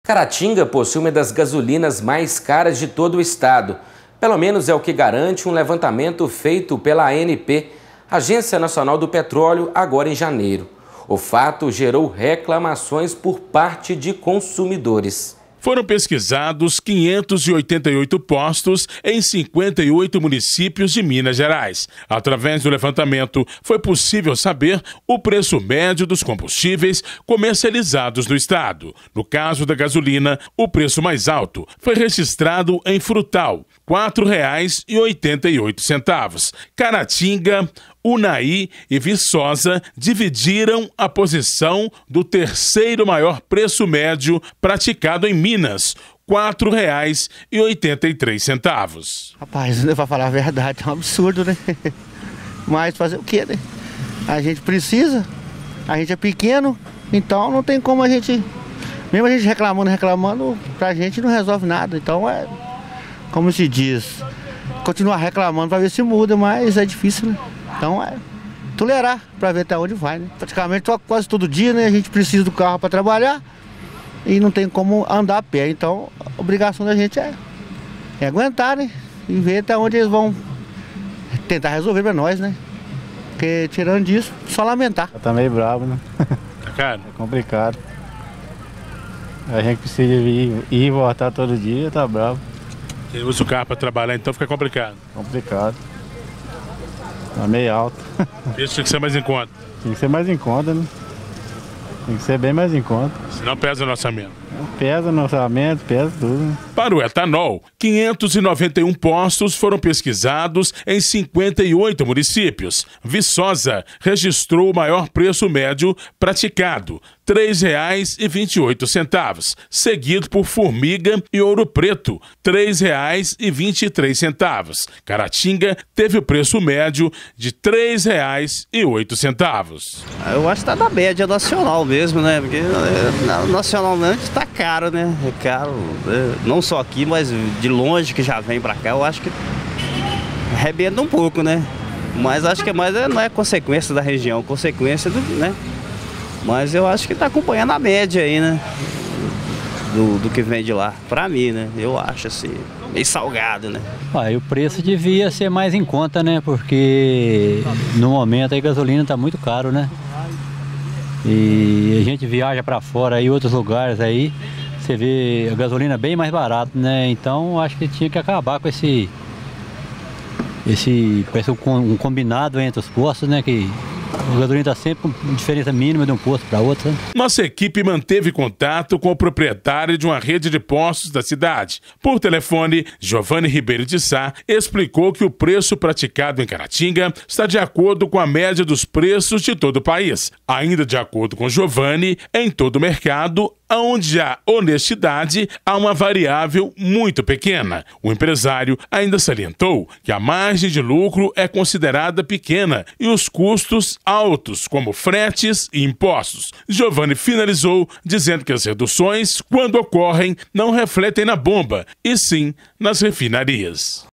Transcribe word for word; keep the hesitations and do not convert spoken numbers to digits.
Caratinga possui uma das gasolinas mais caras de todo o estado. Pelo menos é o que garante um levantamento feito pela A N P, Agência Nacional do Petróleo, agora em janeiro. O fato gerou reclamações por parte de consumidores. Foram pesquisados quinhentos e oitenta e oito postos em cinquenta e oito municípios de Minas Gerais. Através do levantamento, foi possível saber o preço médio dos combustíveis comercializados no estado. No caso da gasolina, o preço mais alto foi registrado em Frutal, quatro reais e oitenta e oito centavos. Caratinga, Unai e Viçosa dividiram a posição do terceiro maior preço médio praticado em Minas, quatro reais e oitenta e três centavos. Rapaz, para falar a verdade, é um absurdo, né? Mas fazer o quê, né? A gente precisa, a gente é pequeno, então não tem como a gente, mesmo a gente reclamando, reclamando, pra gente não resolve nada. Então é, como se diz, continuar reclamando para ver se muda, mas é difícil, né? Então é tolerar para ver até onde vai, né? Praticamente quase todo dia, né? A gente precisa do carro para trabalhar e não tem como andar a pé. Então a obrigação da gente é, é aguentar, né? E ver até onde eles vão tentar resolver para nós, né? Porque tirando disso, só lamentar. Tá meio bravo, né? Cara, é complicado. A gente precisa ir, ir e voltar todo dia, tá bravo. Quem usa o carro para trabalhar, então fica complicado. Complicado. Tá meio alto. Isso tinha que ser mais em conta. Tem que ser mais em conta, né? Tem que ser bem mais em conta. Senão pesa no orçamento. Pesa no orçamento, pesa tudo, né? Para o etanol, quinhentos e noventa e um postos foram pesquisados em cinquenta e oito municípios. Viçosa registrou o maior preço médio praticado, três reais e vinte e oito centavos, seguido por Formiga e Ouro Preto, três reais e vinte e três centavos. Caratinga teve o preço médio de três reais e oito centavos. Eu acho que está na média nacional mesmo, né? Porque nacionalmente está caro, né? É caro, né? Não só aqui, mas de longe que já vem para cá, eu acho que arrebenta um pouco, né? Mas acho que é mais, não é consequência da região, consequência do, né? Mas eu acho que está acompanhando a média aí, né? Do, do que vem de lá. Para mim, né? Eu acho assim, meio salgado, né? Ah, e o preço devia ser mais em conta, né? Porque no momento a gasolina está muito caro, né? E a gente viaja para fora aí, outros lugares aí, você vê a gasolina bem mais barata, né? Então acho que tinha que acabar com esse, esse parece um combinado entre os postos, né? Que a gasolina está sempre com diferença mínima de um posto para outro. Né? Nossa equipe manteve contato com o proprietário de uma rede de postos da cidade. Por telefone, Giovanni Ribeiro de Sá explicou que o preço praticado em Caratinga está de acordo com a média dos preços de todo o país. Ainda de acordo com Giovanni, em todo o mercado, onde há honestidade, há uma variável muito pequena. O empresário ainda salientou que a margem de lucro é considerada pequena e os custos altos, como fretes e impostos. Giovanni finalizou dizendo que as reduções, quando ocorrem, não refletem na bomba, e sim nas refinarias.